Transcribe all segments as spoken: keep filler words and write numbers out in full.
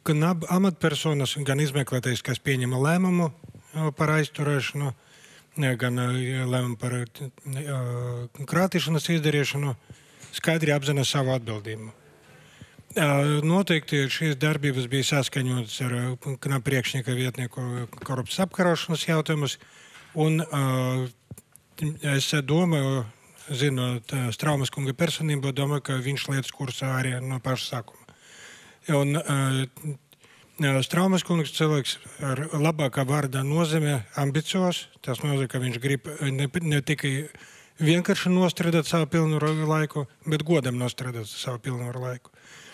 knab amatpersonas, gan izmeklētājs, kas pieņema lēmumu par aizturēšanu, gan lēmumu par krātīšanas izdarīšanu, skaidri apzina savu atbildību. Noteikti šīs darbības bija saskaņotas ar knab priekšnieka vietnieku korupcijas apkarošanas jautājumus, un es domāju, zinot Straumes kunga personību, domāju, ka viņš lietas kursā arī no paša sākuma. Un Straumes kungs cilvēks ar labākā vārdā nozīmē ambicios, tas nozīmē, ka viņš grib ne, ne tikai vienkārši nostrādāt savu pilnvaru laiku, bet godam nostrādāt savu pilnvaru laiku.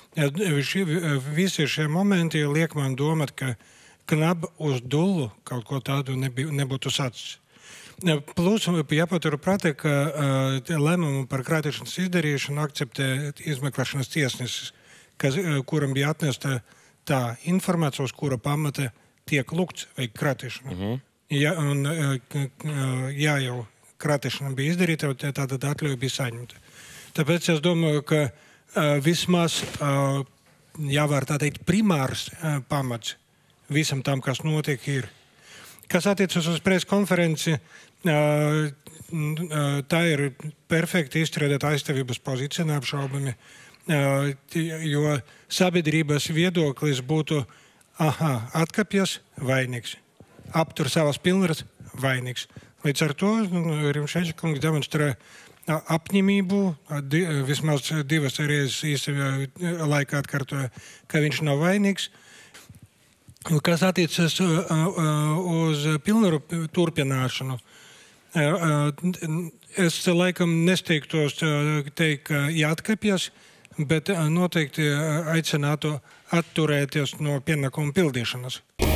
Visi šie momenti liek man domāt, ka knab uz dullu kaut ko tādu nebija, nebūtu sacis. Plus, jāpatur prātā, ka uh, lēmumu par krātīšanas izdarīšanu akceptē izmeklēšanas tiesnesis, kas, uh, kuram bija atnesta tā informācija, uz kura pamata tiek lūgts veikt krātīšanu. Uh-huh. Ja, un, uh, jā, jau krātīšana bija izdarīta, tātad atļauja bija saņemta. Tāpēc es domāju, ka uh, vismaz uh, jāvar tā teikt primārs uh, pamats visam tam, kas notiek, ir. Kas attiecas uz preskonferenci, tā ir perfekti izstrādāta aizstāvības pozīcija, neapšaubami, jo sabiedrības viedoklis būtu, aha, atkāpjas, vainīgs, aptur savas pilnvaras, vainīgs. Līdz ar to Rimšēča kungs demonstrē apņemību, vismaz divas reizes īstajā laikā atkārtoja, ka viņš nav vainīgs. Kas attiecas uz pilnvaru turpināšanu, es laikam nesteigtos teikt, ka jāatkāpjas, bet noteikti aicinātu atturēties no pienākumu pildīšanas.